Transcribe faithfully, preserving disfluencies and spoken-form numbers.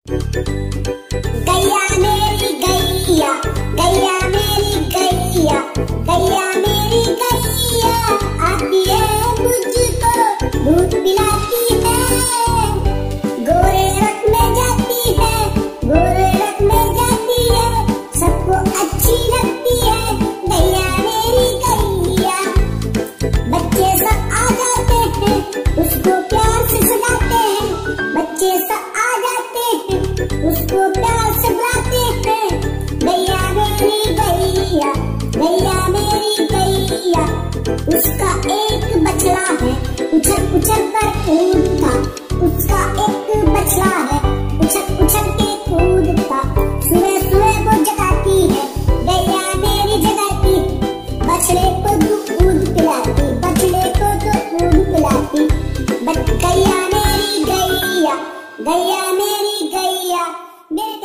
गैया मेरी गैया, गैया मेरी गैया, गैया मेरी गैया आती है मुझको दूध पिलाती है। गोरे रथ में जाती है, गोरे रथ में जाती है, सबको अच्छी लगती है गैया मेरी गैया। बच्चे सब आ जाते हैं, उसको प्यार से सजाते हैं, बच्चे सब आ जाते हैं, उसको प्यार से बुलाते हैं। गैया मेरी गैया, गैया मेरी गैया, उसका एक बछड़ा है उछल उछल कर कूदता, उसका एक बछड़ा है उछल उछल के कूदता। सुबह सुबह वो जगाती है, गैया मेरी जगाती, बछड़े को दूध पिलाती, बछड़े को तो दूध पिलाती। गैया मेरी गैया, गैया मेरी गैया।